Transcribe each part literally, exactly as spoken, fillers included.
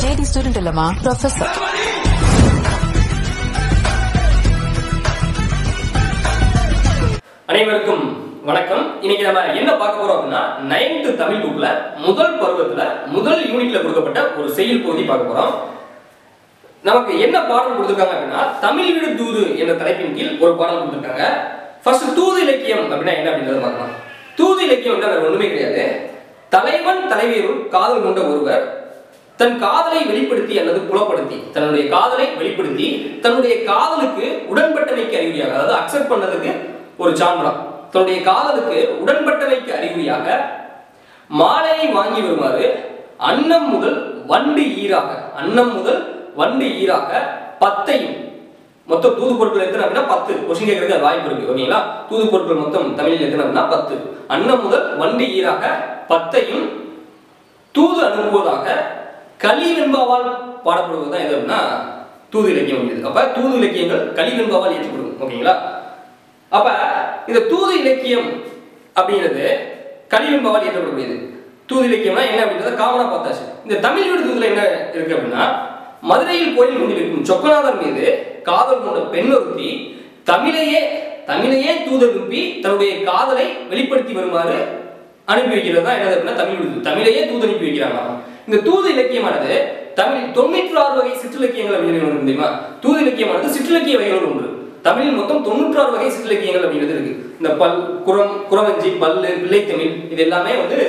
Lady student இல்லமா, professor. அனைவருக்கும் வணக்கம். இன்னைக்கு நம்ம என்ன பார்க்க போறோம் அப்படின்னா, நைன்த் தமிழ் புக்ல முதல் பருவத்துல முதல் யூனிட்ல கொடுக்கப்பட்ட ஒரு செயல் பகுதி பார்க்க போறோம். நமக்கு என்ன பாடம் கொடுத்திருக்காங்க அப்படின்னா, தமிழ் விடு தூது என்ற தலைப்பின் கீழ் ஒரு பாடம் கொடுத்திருக்காங்க. ஃபர்ஸ்ட் தூது இலக்கியம் அப்படின்னா என்ன அப்படின்றத பார்க்கலாம். தூது இலக்கியம் வேற ஒண்ணுமே கிடையாது. தலைவன் தலைவியருள் காதல் கொண்ட ஒருவர் தன் காதலை வெளிப்படுத்தி அல்லது புலப்படுத்தி தன்னுடைய காதலை வெளிப்படுத்தி தன்னுடைய காதலுக்கு உடன்பட்டமைக்கு அறிகுறியாக, அதாவது அக்செப்ட் பண்ணதுக்கு ஒரு சான்றா, தன்னுடைய காதலுக்கு உடன்பட்டமைக்கு அறிகுறியாக மாலையை வாங்கி வருமாறு அன்னம் முதல் வண்டு ஈராக அன்னம் முதல் வண்டு ஈராக பத்தையும், மொத்தம் தூது பொருட்கள் எத்தனை அப்படின்னா பத்து. கொஸ்டின் கேட்கறதுக்கு வாய்ப்பு இருக்கு. ஓகேங்களா? தூது பொருட்கள் மொத்தம் தமிழில் எத்தனை அப்படின்னா பத்து. அன்னம் முதல் வண்டு ஈராக பத்தையும் தூது அனுப்புவதாக கலிவெண்பாவால் பாடப்படுவதுதான் எது அப்படின்னா தூது இலக்கியம் இருக்குது. அப்ப தூது இலக்கியங்கள் கலிவெண்பாவால் ஏற்றப்படும். ஓகேங்களா? அப்ப இந்த தூது இலக்கியம் அப்படிங்கிறது கலிவெண்பாவால் ஏற்றப்படக்கூடியது. தூது இலக்கியம்னா என்ன அப்படின்றத காமனா பார்த்தாச்சு. இந்த தமிழ் விடு தூதுல என்ன இருக்கு அப்படின்னா, மதுரையில் கோயில் கொண்டிருக்கும் சொக்கநாதர் மீது காதல் கொண்ட பெண் ஒருத்தி தமிழையே தமிழையே தூது அனுப்பி தன்னுடைய காதலை வெளிப்படுத்தி வருமாறு அனுப்பி வைக்கிறது தான் என்னது அப்படின்னா தமிழ் விடு. தமிழையே தூது அனுப்பி வைக்கிறாங்க. இந்த தூது இலக்கியமானது தமிழ் தொண்ணூற்றி ஆறு வகை சிற்றிலக்கியங்கள் அப்படின்னு ஒன்று தெரியுமா? தூது இலக்கியமானது சிற்றிலக்கிய வகைகள் ஒன்று. தமிழில் மொத்தம் தொண்ணூற்றி ஆறு வகை சிற்றிலக்கியங்கள் அப்படிங்கிறது இருக்கு. இந்த பல் குரம் குறவஞ்சி பல்லு பிள்ளைத்தமிழ் இது எல்லாமே வந்து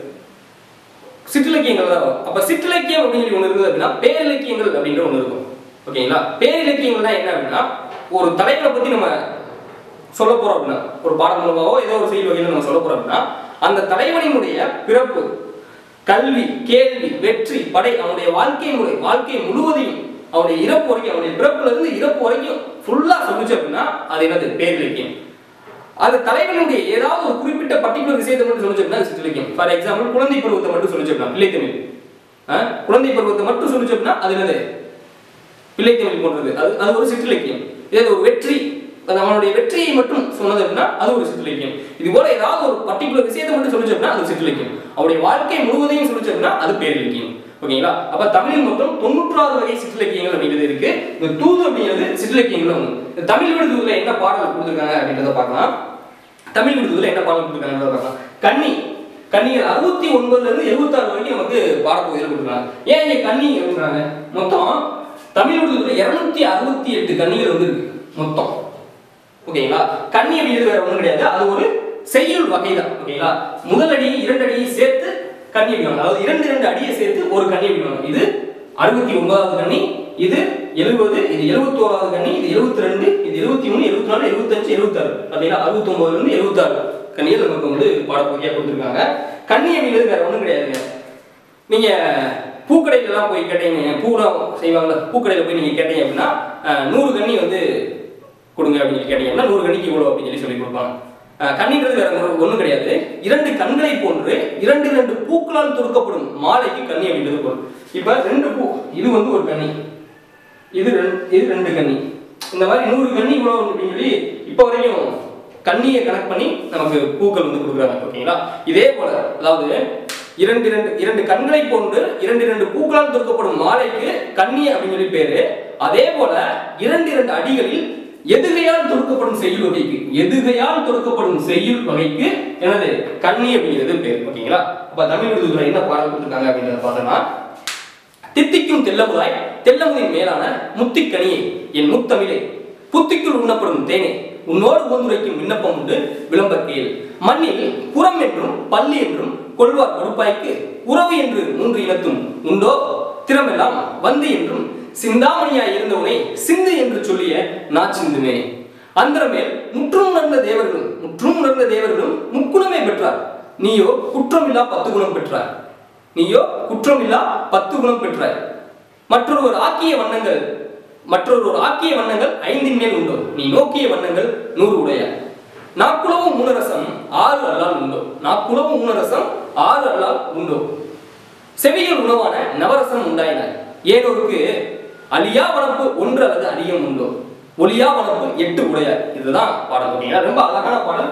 சிற்றிலக்கியங்கள் தான் வரும். அப்ப சிற்றிலக்கியம் அப்படின்னு ஒன்று இருக்குது அப்படின்னா பேரிலக்கியங்கள் அப்படின்ற ஒன்று இருக்கும். ஓகேங்களா? பேரிலக்கியங்கள்னா என்ன அப்படின்னா, ஒரு தலைவனை பத்தி நம்ம சொல்ல போறோம் அப்படின்னா, ஒரு பாடம் மூலமாவோ ஏதோ ஒரு செயல் வகையில் நம்ம சொல்ல போறோம் அப்படின்னா, அந்த தலைவனினுடைய பிறப்பு, கல்வி, கேள்வி, வெற்றி, படை, அவனுடைய வாழ்க்கை முறை, வாழ்க்கை முழுவதையும் அவனுடைய இறப்பு வரைக்கும், அவனுடைய பிறப்புல இருந்து இறப்பு வரைக்கும் ஃபுல்லா சொல்லிச்சு அப்படின்னா அது என்னது பேரிலக்கியம். அது தலைவனுடைய ஏதாவது ஒரு குறிப்பிட்ட பர்டிகுலர் விஷயத்தை மட்டும் சொல்லிச்சு அப்படின்னா சிற்றிலக்கியம். ஃபார் எக்ஸாம்பிள் குழந்தை பருவத்தை மட்டும் சொல்லிச்சு அப்படின்னா பிள்ளைத்தமிழ். குழந்தை பருவத்தை மட்டும் சொல்லிச்சு அப்படின்னா அது என்னது பிள்ளைத்தமிழ் போன்றது. அது அது ஒரு சிற்றிலக்கியம். இதே ஒரு வெற்றி, அவனுடைய வெற்றியை மட்டும் சொன்னது அப்படின்னா அது ஒரு சிற்றிலக்கியம். இது போல ஏதாவது ஒரு பர்டிகுலர் விஷயத்தை மட்டும் சொல்லிச்சு அப்படின்னா அது சிற்றிலக்கியம். அவருடைய வாழ்க்கை முழுவதையும் சொல்லிச்சு அப்படின்னா அது பேரிலக்கியம். ஓகேங்களா? அப்ப தமிழில் மொத்தம் தொண்ணூற்றி ஆறு வகை சிற்றிலக்கியங்கள் அப்படிங்கிறது இருக்கு. இந்த தூது அப்படிங்கிறது சிற்றிலக்கியங்கள் ஒன்று. இந்த தமிழ் விடு தூதுல என்ன பாடல் கொடுத்துருக்காங்க அப்படின்றத பார்க்கலாம். தமிழ் விடு தூதுல என்ன பாடல் கொடுத்துருக்காங்க பார்க்கலாம். கன்னி கன்னிகள் அறுபத்தி ஒன்பதுல இருந்து எழுபத்தி ஆறு வரைக்கும் நமக்கு பாடப்பகுதியில் கொடுத்துருக்காங்க. ஏன் இங்க கன்னி அப்படின்றாங்க? மொத்தம் தமிழ் விடு தூதுல இருநூத்தி அறுபத்தி எட்டு கன்னிகள் வந்து இருக்கு மொத்தம். ஓகேங்களா? கன்னி அப்படிங்கிறது வேற ஒன்றும் கிடையாது, அது ஒரு செய்யுள் வகை தான். ஓகேங்களா? முதல் அடி இரண்டு அடியை சேர்த்து கன்னி அடிவாங்க, அதாவது இரண்டு இரண்டு அடியை சேர்த்து ஒரு கன்னி அடிவாங்க. இது அறுபத்தி ஒன்பதாவது கன்னி, இது எழுபது, இது எழுபத்தி ஓராவது கன்னி, இது எழுபத்தி ரெண்டு, இது எழுபத்தி மூணு, எழுபத்தி நாலு, எழுபத்தி அஞ்சு, எழுபத்தி ஆறு. அப்படின்னா அறுபத்தி ஒன்பதுல இருந்து எழுபத்தி ஆறு கன்னிகள் நமக்கு வந்து பாடப்பகுதியா கொடுத்துருக்காங்க. கன்னி அப்படிங்கிறது வேற ஒன்றும் கிடையாதுங்க. நீங்க பூக்கடையில எல்லாம் போய் கேட்டீங்க, பூலாம் செய்வாங்கல்ல, பூக்கடையில போய் நீங்க கேட்டீங்க அப்படின்னா நூறு கன்னி வந்து கொடுங்க அப்படின்னு கேட்டீங்கன்னா நூறு கன்னிக்கு இவ்வளோ அப்படின்னு சொல்லி சொல்லி கொடுப்பாங்க. கன்னின்றது வேற ஒன்றும் கிடையாது, இரண்டு கண்களை போன்று இரண்டு இரண்டு பூக்களால் தொடுக்கப்படும் மாலைக்கு கன்னி அப்படின்றது பொருள். இப்ப ரெண்டு பூ, இது வந்து ஒரு கன்னி, இது இது ரெண்டு கன்னி, இந்த மாதிரி நூறு கன்னி இவ்வளவு அப்படின்னு சொல்லி இப்ப வரைக்கும் கன்னியை கனெக்ட் பண்ணி நமக்கு பூக்கள் வந்து கொடுக்குறாங்க. ஓகேங்களா? இதே போல அதாவது இரண்டு இரண்டு இரண்டு கண்களை போன்று இரண்டு இரண்டு பூக்களால் தொடுக்கப்படும் மாலைக்கு கன்னி அப்படின்னு சொல்லி பேரு. அதே போல இரண்டு இரண்டு அடிகளில் எதுகையால் தொடுக்கப்படும் செய்யுள் வகைக்கு எதுகையால் தொடுக்கப்படும் செய்யுள் வகைக்கு என்னது கன்னி அப்படிங்கிறது பேர். ஓகேங்களா? அப்ப தமிழ் விடுதலை என்ன பாடல் கொடுத்துருக்காங்க அப்படின்றத பார்த்தோம்னா, தித்திக்கும் தெல்லமுதாய் தெல்லமுதின் மேலான முத்திக்கனியை என் முத்தமிழை புத்திக்குள் உண்ணப்படும் தேனே உன்னோடு ஓந்துரைக்கும் விண்ணப்பம் உண்டு விளம்பற்கையில் மண்ணில் புறம் என்றும் பள்ளி என்றும் கொள்வார் கொடுப்பாய்க்கு உறவு என்று மூன்று இனத்தும் உண்டோ திறமெல்லாம் வந்து என்றும் சிந்தாமணியாய் இருந்தவனை சிந்து என்று சொல்லிய நாச்சிந்துமே அந்தரமேல் முற்றும் உணர்ந்த தேவர்களும் முற்றும் உணர்ந்த தேவர்களும் முக்குணமே பெற்றார் நீயோ குற்றமில்லா பத்து குணம் பெற்றார் நீயோ குற்றமில்லா பத்து குணம் பெற்றார் மற்றொரு ஆக்கிய வண்ணங்கள் மற்றொரு ஆக்கிய வண்ணங்கள் ஐந்தின் மேல் உண்டோ நீ நோக்கிய வண்ணங்கள் நூறு உடைய நாக்குளவும் ஊனரசம் ஆறு அல்லால் உண்டோ நாக்குளவும் ஊனரசம் ஆறு அல்லால் உண்டோ செவிகள் உணவான நவரசம் உண்டாயின ஏனோருக்கு அலியா வனப்பு ஒன்று அல்லது அதிகம் உண்டோ ஒலியா வனப்பு எட்டு உடையார். இதுதான் பாடல். ஓகேங்களா? ரொம்ப அழகான பாடல்.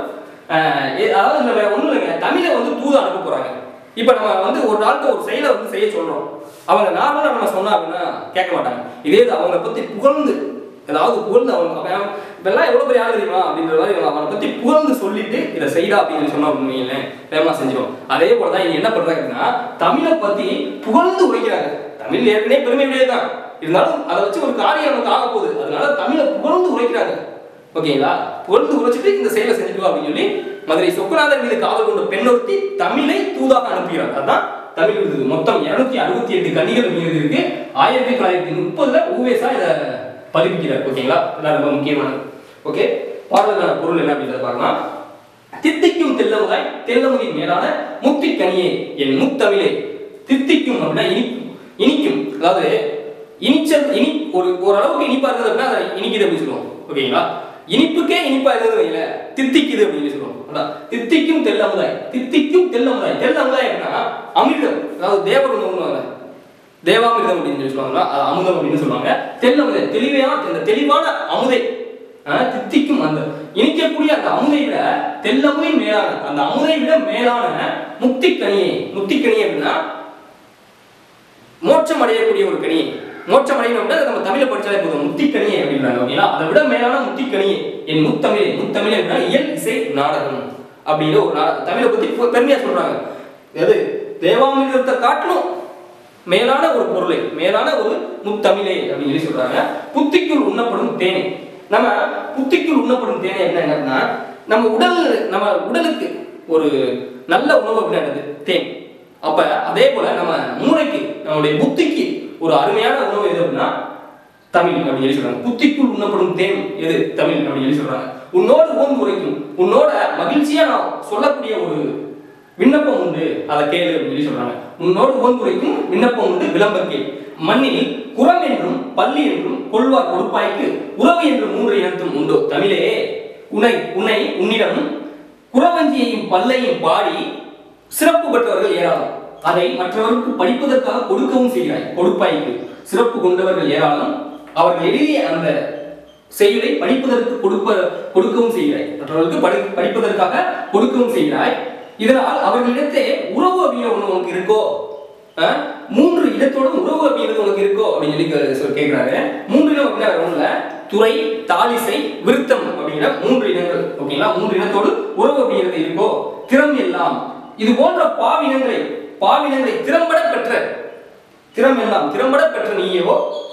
அதாவது ஒன்றும் இல்லைங்க, தமிழை வந்து தூது அனுப்ப போறாங்க. இப்ப நம்ம வந்து ஒரு நாளுக்கு ஒரு செயலை வந்து செய்ய சொல்றோம். அவங்க நார்மலா நம்ம சொன்னா அப்படின்னா கேட்க மாட்டாங்க. இதே இது அவங்களை பத்தி புகழ்ந்து ஏதாவது புகழ்ந்து அவங்க இதெல்லாம் எவ்வளவு பெரிய ஆள் தெரியுமா அப்படின்ற மாதிரி அவனை பத்தி புகழ்ந்து சொல்லிட்டு இதை செய்யறா அப்படின்னு சொன்னா அப்படின்னு வேகமா செஞ்சிடும். அதே போலதான் இங்க என்ன பண்றாங்கன்னா தமிழை பத்தி புகழ்ந்து உரைக்கிறாங்க. தமிழ் ஏற்கனவே பெருமையுடையது தான், இருந்தாலும் அதை வச்சு ஒரு காரியம் நமக்கு ஆக போகுது, அதனால தமிழை புகழ்ந்து உரைக்கிறாங்க. ஓகேங்களா? புகழ்ந்து உரைச்சிட்டு இந்த செயலை செஞ்சுட்டு அப்படின்னு சொல்லி மதுரை சொக்கநாதர் மீது காதல் கொண்ட பெண்ணொருத்தி தமிழை தூதாக அனுப்புகிறார். அதுதான் தமிழ் விருது. மொத்தம் இருநூத்தி அறுபத்தி எட்டு கன்னிகள் விருது இருக்கு. ஆயிரத்தி தொள்ளாயிரத்தி முப்பதுல ஊவேசா இதை பதிப்பிக்கிறார். ஓகேங்களா? இதெல்லாம் ரொம்ப முக்கியமானது. ஓகே, பாடலுக்கான பொருள் என்ன அப்படின்றத பார்க்கலாம். தித்திக்கும் தெல்லமுதாய் தெல்லமுதின் மேலான முத்தி கனியே என் முத்தமிழே. தித்திக்கும் அப்படின்னா இனிக்கும், இனிக்கும் அதாவது இனிச்சல் இனி ஒரு ஓரளவுக்கு இனிப்பா இருக்குது அப்படின்னா அதை இனிக்குது அப்படின்னு சொல்லுவோம். ஓகேங்களா? இனிப்புக்கே இனிப்பா இருந்தது வைல தித்திக்குது அப்படின்னு சொல்லுவோம். தித்திக்கும் தெல்லமுதாய், தித்திக்கும் தெல்லமுதாய். தெல்லமுதாய் அப்படின்னா அமிர்தம், அதாவது தேவர் உணவு, தேவாமிர்தம் அப்படின்னு சொல்லுவாங்க, அமுதம் அப்படின்னு சொல்லுவாங்க. தெல்லமுதை தெளிவான இந்த தெளிவான அமுதை தித்திக்கும் அந்த இனிக்கக்கூடிய அந்த அமுதை விட தெல்லமுதை மேலான அந்த அமுதை விட மேலான முக்தி கனியை. முக்தி கனி அப்படின்னா மோட்சம் அடையக்கூடிய ஒரு கனி. மோட்சம் அடையணும் நம்ம தமிழை படிச்சாலே போதும், முக்தி கனியை அப்படின்றாங்க. ஓகேங்களா? அதை விட மேலான முக்தி கனியை என் முத்தமிழே. முத்தமிழ் அப்படின்னா இயல் இசை நாடகம் அப்படின்னு ஒரு தமிழை பத்தி பெருமையா சொல்றாங்க. எது தேவாமிர்தத்தை காட்டணும் மேலான ஒரு பொருளை, மேலான ஒரு முத்தமிழே அப்படின்னு சொல்லி சொல்றாங்க. புத்திக்குள் உண்ணப்படும் தேனை. நம்ம புத்திக்குள் உண்ணப்படும் தேனை என்னன்னா நம்ம உடல் நம்ம உடலுக்கு ஒரு நல்ல உணவு அப்படின்றது தேன். அப்ப அதே போல நம்ம மூளைக்கு நம்மளுடைய புத்திக்கு ஒரு அருமையான உணவு எது அப்படின்னா தமிழ் அப்படின்னு சொல்லி சொல்றாங்க. புத்திக்குள் உண்ணப்படும் தேன் எது? தமிழ் அப்படின்னு சொல்லி சொல்றாங்க. உன்னோடு ஓந்து உரைக்கும், உன்னோட மகிழ்ச்சியா நான் சொல்லக்கூடிய ஒரு விண்ணப்பம் உண்டு, அதை கேளு அப்படின்னு சொல்லி சொல்றாங்க. உன்னோடு ஓந்துரைக்கும் விண்ணப்பம் உண்டு விளம்பர்க்கே. மண்ணில் குரம் என்றும் பள்ளி என்றும் கொள்வார் கொடுப்பாய்க்கு உறவு என்று மூன்று இனத்தும் உண்டோ தமிழே. உன்னை உன்னை உன்னிடம் குறவஞ்சியையும் பல்லையும் பாடி சிறப்பு பெற்றவர்கள் ஏராளம், அதை மற்றவர்களுக்கு படிப்பதற்காக கொடுக்கவும் செய்கிறாய். கொடுப்பாய்க்கு சிறப்பு கொண்டவர்கள் ஏராளம், அவர்கள் எழுதிய அந்த செயலை படிப்பதற்கு கொடுப்ப கொடுக்கவும் செய்கிறாய். மற்றவர்களுக்கு படி படிப்பதற்காக கொடுக்கவும் செய்கிறாய். இதனால் அவர்களிடத்தே உறவு அப்படிங்கிற ஒண்ணு உனக்கு இருக்கோ, மூன்று இடத்தோட உறவு அப்படிங்கிறது உனக்கு இருக்கோ அப்படின்னு சொல்லி கேட்கிறாரு. மூன்று இடம் அப்படின்னா ஒண்ணுல துறை, தாலிசை, விருத்தம் அப்படிங்கிற மூன்று இடங்கள். ஓகேங்களா? மூன்று இனத்தோடு உறவு அப்படிங்கிறது இருக்கோ. திறம் எல்லாம் இது போன்ற பாவினங்களை பாவினங்களை திறம்பட பெற்ற திறம் எல்லாம் திறம்பட பெற்ற நீயோ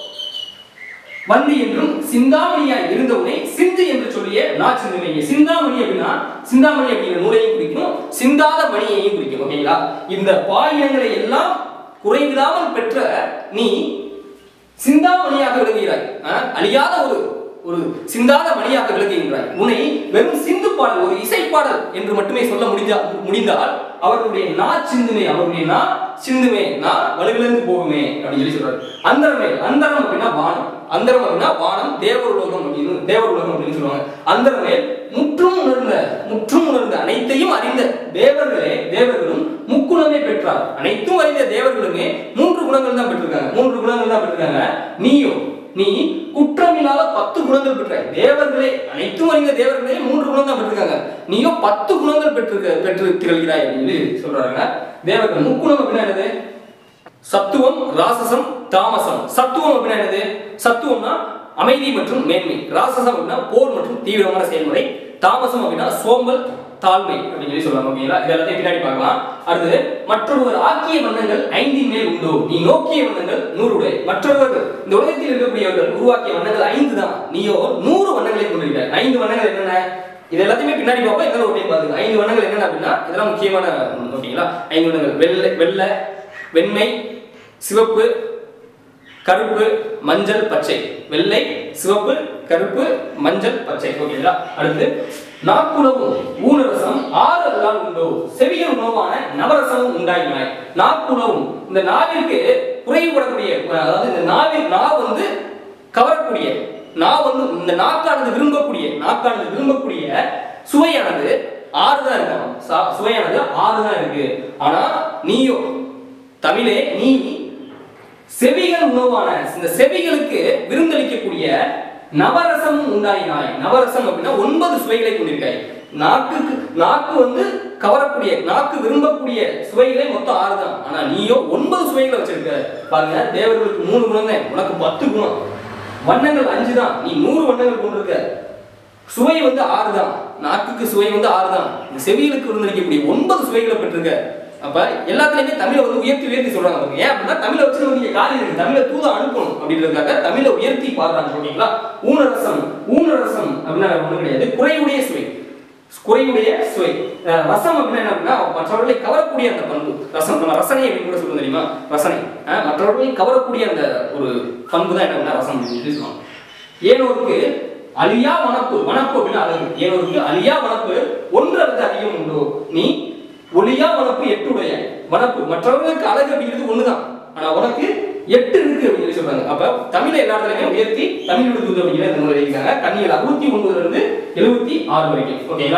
வந்தி என்றும் சிந்தாமணியாய் இருந்தவனே சிந்து என்று சொல்லிய நான் சிந்துமையே. சிந்தாமணி அப்படின்னா சிந்தாமணி அப்படிங்கிற நூலையும் குறிக்கும், சிந்தாத மணியையும் குறிக்கும். ஓகேங்களா? இந்த பாயினங்களை எல்லாம் குறைவில்லாமல் பெற்ற நீ சிந்தாமணியாக விளங்குகிறாய். அழியாத ஒரு ஒரு சிந்தாத மணியாக விளங்குகின்றாய். உன்னை வெறும் சிந்து பாடல், ஒரு இசை பாடல் என்று மட்டுமே சொல்ல முடிஞ்சா முடிந்தால் அவர்களுடைய நா சிந்துமே, அவர்களுடைய நா சிந்துமே, நா வலுவிலிருந்து போகுமே அப்படின்னு சொல்லி சொல்றாரு. அந்தரமே, அந்தரம் அப்படின்னா வானம், அந்தரம் அப்படின்னா வானம், தேவர் உலகம் அப்படின்னு தேவர் உலகம் அப்படின்னு சொல்லுவாங்க. அந்தரமே முற்றும் உணர்ந்த முற்றும் உணர்ந்த அனைத்தையும் அறிந்த தேவர்களே தேவர்களும் முக்குணமே பெற்றார். அனைத்தும் அறிந்த தேவர்களுமே மூன்று குணங்கள் தான் பெற்றிருக்காங்க. மூன்று குணங்கள் தான் பெற்றிருக்காங்க. நீயோ நீ குற்றமில்லாத பத்து குணங்கள் பெற்றாய். தேவர்களே அனைத்தும் அறிந்த தேவர்களே மூன்று குணம் தான் பெற்றிருக்காங்க. நீயோ பத்து குணங்கள் பெற்று பெற்று திகழ்கிறாய் அப்படின்னு சொல்றாங்க. தேவர்கள் முக்குணம் அப்படின்னா என்னது? சத்துவம், ராசசம், தாமசம். சத்துவம் அப்படின்னா என்னது? சத்துவம்னா அமைதி மற்றும் மேன்மை. ராசசம் அப்படின்னா போர் மற்றும் தீவிரமான செயல்முறை. தாமசம் அப்படின்னா சோம்பல், தாழ்மை அப்படின்னு சொல்லி சொல்றாங்க. ஓகேங்களா? இது எல்லாத்தையும் பின்னாடி பார்க்கலாம். அடுத்து மற்றொருவர் ஆக்கிய வண்ணங்கள் ஐந்தின் மேல் உண்டோ, நீ நோக்கிய வண்ணங்கள் நூறுடைய. மற்றவர்கள் இந்த உலகத்தில் இருக்கக்கூடியவர்கள் உருவாக்கிய வண்ணங்கள் ஐந்து தான், நீயோ நூறு வண்ணங்களை கொண்டிருக்க. ஐந்து வண்ணங்கள் என்னென்ன? இது எல்லாத்தையுமே பின்னாடி பார்ப்போம். இதெல்லாம் ஒரு டைம் பாருங்க. ஐந்து வண்ணங்கள் என்னென்ன அப்படின்னா இதெல்லாம் முக்கியமான. ஓகேங்களா? ஐந்து வண்ணங்கள் வெள்ளை வெள்ளை வெண்மை, சிவப்பு, கருப்பு, மஞ்சள், பச்சை. வெள்ளை, சிவப்பு, கருப்பு, மஞ்சள், பச்சை. ஓகேங்களா? அடுத்து நாக்குலவும் ஊனரசம் ஆறு அல்லால் உண்டோ, செவியல் உணவான நவரசமும் உண்டாயினாய். நாக்குலவும் இந்த நாவிற்கு குறைபடக்கூடிய, அதாவது இந்த நாவில் நா வந்து கவரக்கூடிய, நா வந்து இந்த நாக்கானது விரும்பக்கூடிய நாக்கானது விரும்பக்கூடிய சுவையானது ஆறு தான் இருக்கான். சுவையானது ஆறு தான் இருக்கு. ஆனா நீயோ தமிழே நீ செவிகள் உணவான இந்த செவிகளுக்கு விருந்தளிக்கக்கூடிய நவரசமும் உண்டாயினாய். நவரசம் அப்படின்னா ஒன்பது சுவைகளை கொண்டிருக்காய். நாக்குக்கு நாக்கு வந்து கவரக்கூடிய நாக்கு விரும்பக்கூடிய சுவைகளே மொத்தம் ஆறு தான். ஆனா நீயோ ஒன்பது சுவைகளை வச்சிருக்க. பாருங்க, தேவர்களுக்கு மூணு குணம் தான், உனக்கு பத்து குணம். வண்ணங்கள் அஞ்சு தான், நீ நூறு வண்ணங்கள் கொண்டிருக்க. சுவை வந்து ஆறு தான், நாக்குக்கு சுவை வந்து ஆறு தான். செவிகளுக்கு விருந்தளிக்கக்கூடிய ஒன்பது சுவைகளை பெற்றிருக்க. அப்ப எல்லாத்துலயுமே தமிழை வந்து உயர்த்தி உயர்த்தி சொல்றாங்க. ஏன் அப்படின்னா தமிழை வச்சு நீங்க காரியம் இருக்கு, தமிழை தூத அனுப்பணும் அப்படின்றதுக்காக தமிழை உயர்த்தி பாடுறாங்க. ஓகேங்களா? ஊனரசம், ஊனரசம் அப்படின்னா ஒண்ணு கிடையாது, குறைவுடைய சுவை. குறைவுடைய சுவை. ரசம் அப்படின்னா என்ன அப்படின்னா மற்றவர்களை கவரக்கூடிய அந்த பண்பு. ரசம் நம்ம ரசனை அப்படின்னு கூட சொல்லுவோம் தெரியுமா? ரசனை மற்றவர்களை கவரக்கூடிய அந்த ஒரு பண்பு தான் என்ன அப்படின்னா ரசம் அப்படின்னு சொல்லுவாங்க. ஏனோருக்கு அழியா வனப்பு, வனப்பு அப்படின்னா அழகு. ஏனோருக்கு அழியா வனப்பு ஒன்று அல்லது அதிகம் உண்டோ, நீ ஒளியா வனப்பு எட்டுடைய வனப்பு. மற்றவர்களுக்கு அழகு அப்படிங்கிறது ஒண்ணுதான், ஆனா உனக்கு எட்டு இருக்கு அப்படின்னு சொல்லி சொல்றாங்க. அப்ப தமிழை எல்லா இடத்துலயுமே உயர்த்தி தமிழ் விடுதல் அப்படிங்கிற இந்த முறை இருக்காங்க. கண்ணிகள் அறுபத்தி ஒன்பதுல இருந்து எழுபத்தி ஆறு வரைக்கும். ஓகேங்களா?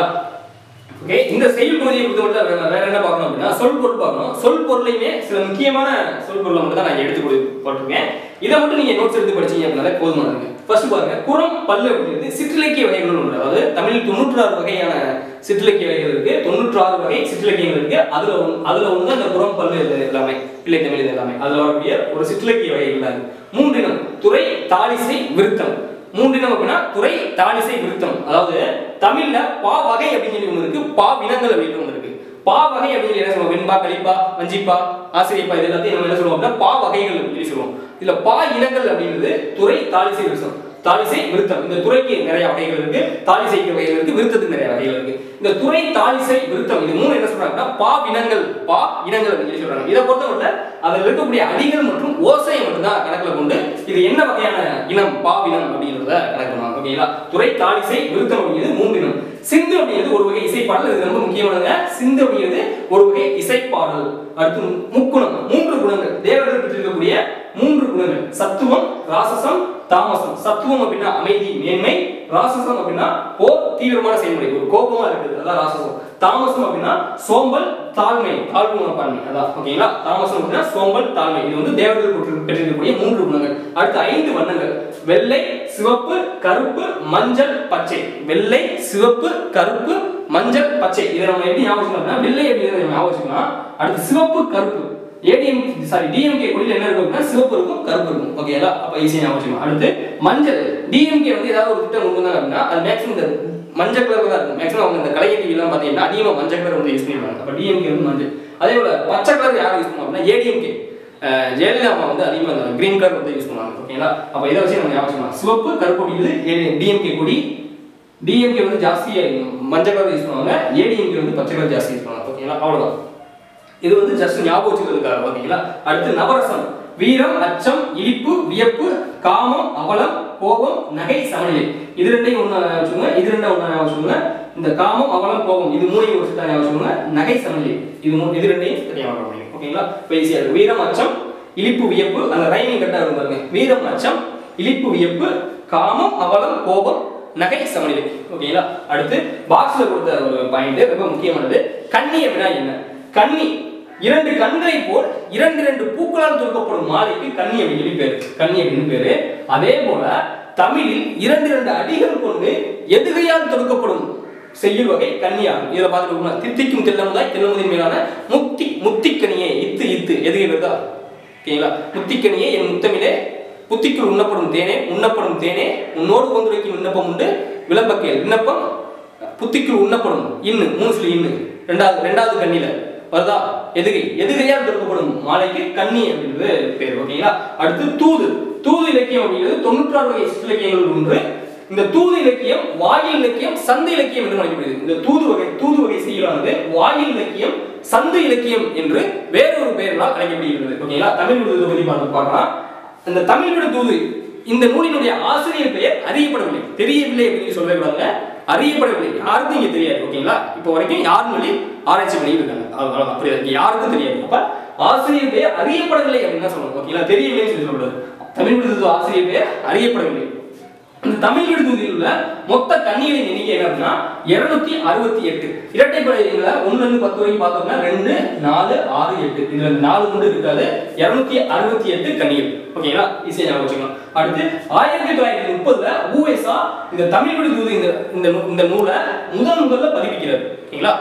ஓகே, இந்த செயல் பகுதியை பொறுத்தவரை வேற என்ன பார்க்கணும் அப்படின்னா சொல் பொருள் பார்க்கணும். சொல் பொருளையுமே சில முக்கியமான சொல் பொருளை மட்டும் தான் நான் எடுத்து போட்டிருக்கேன். இதை மட்டும் நீங்க நோட்ஸ் எடுத்து படிச்சீங்க அப்படின்னாலே போதுமானது. ஃபர்ஸ்ட் பாருங்க, குறம் பல்லு அப்படிங்கிறது சிற்றிலக்கிய வகைகள் ஒன்று. அதாவது தமிழில் தொண்ணூற்றி ஆறு வகையான சிற்றிலக்கிய வகைகள் இருக்கு. தொண்ணூற்றி ஆறு வகை சிற்றிலக்கியங்கள் இருக்கு. அதுல அதுல ஒன்று தான் இந்த குறம் பல்லு எல்லாமே, பிள்ளை தமிழ் இது எல்லாமே அதுல வரக்கூடிய ஒரு சிற்றிலக்கிய வகைகள் தான். மூன்றினம் துறை, தாளிசை, விருத்தம். மூன்றினம் அப்படின்னா துறை, தாளிசை, விருத்தம். அதாவது தமிழ்ல பா வகை அப்படின்னு சொல்லி ஒன்று இருக்கு, பா வினங்கள் அப்படின்னு ஒன்று இருக்கு. பா வகை அப்படின்னு என்ன சொல்லுவோம்? வெண்பா, கலிப்பா, வஞ்சிப்பா, ஆசிரியப்பா, இது எல்லாத்தையும் நம்ம என்ன சொல்லுவோம் அப்படின்னா பா வகைகள் அப்படின்னு சொல்லுவோம். இதுல பா இனங்கள் அப்படிங்கிறது துறை, தாளிசை, விருத்தம். தாளிசை, விருத்தம். இந்த துறைக்கு நிறைய வகைகள் இருக்கு, தாளிசைக்கு வகைகள் இருக்கு, விருத்தத்துக்கு நிறைய வகைகள் இருக்கு. இந்த துறை, தாளிசை, விருத்தம் இது மூணு என்ன சொல்றாங்கன்னா பா வினங்கள், பா இனங்கள் அப்படின்னு சொல்றாங்க. இதை பொறுத்தவரை அதில் இருக்கக்கூடிய அடிகள் மற்றும் ஓசையை மட்டும்தான் கணக்கில் கொண்டு இது என்ன வகையான இனம், பா வினம் அப்படிங்கிறத கணக்கு பண்ணுவாங்க. ஓகேங்களா? துறை, தாளிசை, விருத்தம் அப்படிங்கிறது மூன்று இனம். சிந்து அப்படிங்கிறது ஒரு வகை இசைப்பாடல். இது ரொம்ப முக்கியமானது. சிந்து அப்படிங்கிறது ஒரு வகை இசைப்பாடல். அடுத்து முக்குணம், மூன்று குணங்கள், தேவர்கள் பெற்றிருக்கக்கூடிய மூன்று குணங்கள். சத்துவம், ராசசம், தாமசம். சத்துவம் அப்படின்னா அமைதி, மேன்மை. ராசசம் அப்படின்னா போர், தீவிரமான செயல்முறை, ஒரு கோபமா இருக்குது, அதான் ராசசம். தாமசம் அப்படின்னா சோம்பல், தாழ்மை, தாழ்வு மனப்பான்மை, அதான். ஓகேங்களா? தாமசம் அப்படின்னா சோம்பல், தாழ்மை. இது வந்து தேவர்கள் பெற்றிருக்கக்கூடிய மூன்று குணங்கள். அடுத்து ஐந்து வண்ணங்கள்: வெள்ளை, சிவப்பு, கருப்பு, மஞ்சள், பச்சை. வெள்ளை, சிவப்பு, கருப்பு, மஞ்சள், பச்சை. இதை நம்ம எப்படி ஞாபகம்? வெள்ளை அப்படிங்கிறத ஞாபகம். அடுத்து சிவப்பு, கருப்பு. ஏடிஎம் சாரி டிஎம்கே கொடியில் என்ன இருக்கும் அப்படின்னா சிவப்பு இருக்கும், கருப்பு இருக்கும். ஓகேங்களா? அப்ப ஈஸியா ஞாபகம். அடுத்து மஞ்சள். டிஎம்கே வந்து ஏதாவது ஒரு திட்டம் கொண்டு வந்தாங்க அப்படின்னா அது மேக்ஸிமம் இந்த மஞ்சள் கலர் தான் இருக்கும். மேக்ஸிமம் அவங்க இந்த கலைஞர் டிவி எல்லாம் பாத்தீங்கன்னா அதிகமா மஞ்சள் கலர் வந்து யூஸ் பண்ணுவாங்க. அப்ப டிஎம்கே வந்து மஞ்சள். அதே போல பச்சை கலர் யாரும் யூஸ் பண்ணுவாங்க அப்படின்னா ஏடிஎம்கே, ஜெயலலிதா அம்மா வந்து அதிகமா இந்த கிரீன் கலர் வந்து யூஸ் பண்ணுவாங்க. ஓகேங்களா? அப்ப இதை வச்சு நம்ம ஞாபகம். சிவப்பு, கருப்பு அப்படிங்கிறது டிஎம்கே கொடி. டிஎம்கே வந்து ஜாஸ்தி மஞ்சள் கலர் யூஸ் பண்ணுவாங்க, ஏடிஎம்கே வந்து பச்சை கலர் ஜாஸ்தி யூஸ் பண்ணுவாங்க. ஓகேங்களா? அவ்வளவுதான். இது வந்து ஜஸ்ட் ஞாபகம் வச்சுக்கிறதுக்காக. ஓகேங்களா? அடுத்து நவரசம்: வீரம், அச்சம், இழிப்பு, வியப்பு, காமம், அவலம், கோபம், நகை, சமநிலை. இது ரெண்டையும் ஒண்ணு வச்சுக்கோங்க, இது ரெண்டும் ஒண்ணு வச்சுக்கோங்க. இந்த காமம், அவலம், கோபம் இது மூணையும் ஒரு சில வச்சுக்கோங்க. நகை, சமநிலை இது மூணு, இது ரெண்டையும் சரியா வர முடியும். ஓகேங்களா? ஈஸியா இருக்கு. வீரம், அச்சம், இழிப்பு, வியப்பு. அந்த ரைமிங் கரெக்டா இருக்கும் பாருங்க. வீரம், அச்சம், இழிப்பு, வியப்பு, காமம், அவலம், கோபம், நகை, சமநிலை. ஓகேங்களா? அடுத்து பாக்ஸ்ல கொடுத்த ஒரு பாயிண்ட் ரொம்ப முக்கியமானது. கண்ணி அப்படின்னா என்ன? கண்ணி இரண்டு கண்களை போல் இரண்டு இரண்டு பூக்களால் தொடுக்கப்படும் மாலைக்கு கண்ணி அப்படின்னு பேரு. கண்ணி அப்படின்னு பேரு. அதே போல தமிழில் இரண்டு இரண்டு அடிகள் கொண்டு எதுகையால் தொடுக்கப்படும் செய்யுள் வகை கன்னியாகும். இதை பார்த்துட்டு தித்திக்கும் தெல்லமுதாய் தெல்லமுதின் மேலான முக்தி முத்திக்கனியே இத்து இத்து எதுகை வருதா? ஓகேங்களா? முத்திக்கனியே என் முத்தமிழே, புத்திக்குள் உண்ணப்படும் தேனே, உண்ணப்படும் தேனே, உன்னோடு கொந்துரைக்கும் விண்ணப்பம் உண்டு விளம்பக்கேள். விண்ணப்பம் புத்திக்குள் உண்ணப்படும் இன்னு, மூணு சொல்லி இன்னு. ரெண்டாவது ரெண்டாவது கண்ணில வருதா? எதுகை, எதுகையால் தொடுக்கப்படும் மாலைக்கு கண்ணி அப்படின்றது பேர். ஓகேங்களா? அடுத்து தூது. தூது இலக்கியம் அப்படிங்கிறது தொண்ணூற்றி ஆறு வகை சிற்றிலக்கியங்கள் ஒன்று. இந்த தூது இலக்கியம் வாயில் இலக்கியம், சந்தை இலக்கியம் என்று அழைக்கப்படுகிறது. இந்த தூது வகை தூது வகை செய்யலானது வாயில் இலக்கியம், சந்தை இலக்கியம் என்று வேறொரு பெயரால் அழைக்கப்படுகிறது. ஓகேங்களா? தமிழ் விடுதலை பற்றி பார்த்து பார்க்கலாம். இந்த தமிழ் விடு தூது இந்த நூலினுடைய ஆசிரியர் பெயர் அறியப்படவில்லை, தெரியவில்லை அப்படின்னு சொல்லக்கூடாதுங்க. அறியப்படவில்லை, யாருக்கும் இங்க தெரியாது. ஓகேங்களா? இப்போ வரைக்கும் யாரும் சொல்லி ஆராய்ச்சி பண்ணிட்டு இருக்காங்க, அவ்வளவுதான். புரியுது? யாருக்கும் தெரியாது. அப்ப ஆசிரியர் பெயர் அறியப்படவில்லை அப்படின்னு சொல்லணும். ஓகேங்களா? தெரியவில்லைன்னு சொல்லி சொல்லக்கூடாது. தமிழ் விடுதலை ஆசிரியர் பெயர் அறியப்படவில்லை. இந்த தமிழ் விடுதலில் உள்ள மொத்த கன்னிகளின் எண்ணிக்கை என்ன அப்படின்னா இருநூத்தி அறுபத்தி எட்டு. இரட்டைப்படையில ஒண்ணுல இருந்து பத்து வரைக்கும் பார்த்தோம்னா ரெண்டு, நாலு, ஆறு, எட்டு. இதுல நாலு கொண்டு இருக்காது. இருநூத்தி அறுபத்தி எட்டு கன்னிகள். ஓகேங்களா? ஈஸியா ஞாபகம் வச்சுக்கலாம். அடுத்து ஆயிரத்தி தொள்ளாயிரத்தி முப்பதுல ஊஎஸ்ஆ இந்த தமிழ் விடுதூது இந்த இந்த நூலை முதல் முதல்ல பதிப்பிக்கிறார். ஓகேங்களா?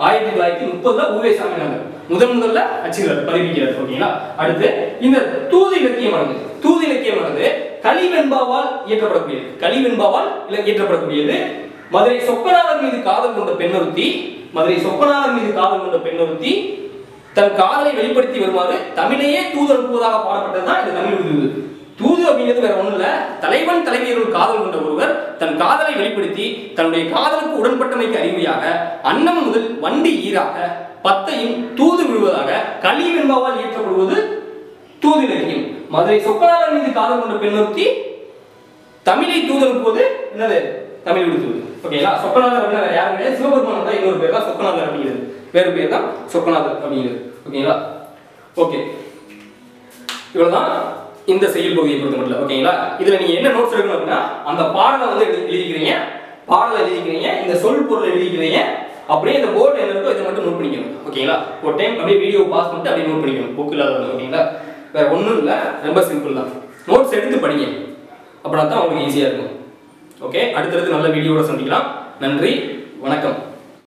ஆயிரத்தி தொள்ளாயிரத்தி முப்பதுல உவே சாமிநாதன் முதன் முதல்ல அச்சுகிறார் பதிப்பிக்கிறார். ஓகேங்களா? அடுத்து இந்த தூது இலக்கியமானது தூது இலக்கியமானது கலிவெண்பாவால் இயற்றப்படக்கூடியது கலிவெண்பாவால் இயற்றப்படக்கூடியது. மதுரை சொக்கநாதர் மீது காதல் கொண்ட பெண்ணொருத்தி மதுரை சொக்கநாதர் மீது காதல் கொண்ட பெண்ணொருத்தி தன் காதலை வெளிப்படுத்தி வருமாறு தமிழையே தூது அனுப்புவதாக பாடப்பட்டதுதான் இந்த தமிழ் விடுதூது. தூது அப்படிங்கிறது வேற ஒண்ணும் இல்ல, தலைவன் தலைவியர்கள் காதல் கொண்ட ஒருவர் தன் காதலை வெளிப்படுத்தி தன்னுடைய காதலுக்கு உடன்பட்டமைக்கு அறிவியாக அன்னம் முதல் வண்டி ஈராக பத்தையும் தூது விடுவதாக கலிவெண்பாவால் இயற்றப்படுவது தூது இலக்கியம். மதுரை சொக்கநாதர் மீது காதல் கொண்ட பெண்ணொருத்தி தமிழை தூது அனுப்புவது என்னது தமிழ் விடுதூது. ஓகேங்களா? சொக்கநாதர் அப்படின்னா வேற யாரும் கிடையாது, சிவபெருமான் தான் இன்னொரு பேர் தான் சொக்கநாதர் அப்படிங்கிறது, வேறு பேர் தான் சொக்கநாதர் அப்படிங்கிறது. ஓகேங்களா? ஓகே, இவ்வளவுதான் இந்த செயல் பகுதியை பொறுத்த மட்டும். ஓகேங்களா? இதுல நீங்க என்ன நோட்ஸ் எடுக்கணும் அப்படின்னா அந்த பாடலை வந்து எழுதிக்கிறீங்க, பாடலை எழுதிக்கிறீங்க, இந்த சொல் பொருள் எழுதிக்கிறீங்க, அப்படியே இந்த போர்டு என்ன இருக்கோ இதை மட்டும் நோட் பண்ணிக்கணும். ஓகேங்களா? ஒரு டைம் அப்படியே வீடியோ பாஸ் பண்ணிட்டு அப்படியே நோட் பண்ணிக்கணும், புக் இல்லாத. ஓகேங்களா? வேற ஒன்றும் இல்லை, ரொம்ப சிம்பிள் தான். நோட்ஸ் எடுத்து படிங்க, அப்படின்னா தான் உங்களுக்கு ஈஸியாக இருக்கும். ஓகே, அடுத்தடுத்து நல்ல வீடியோட சந்திக்கலாம். நன்றி, வணக்கம்.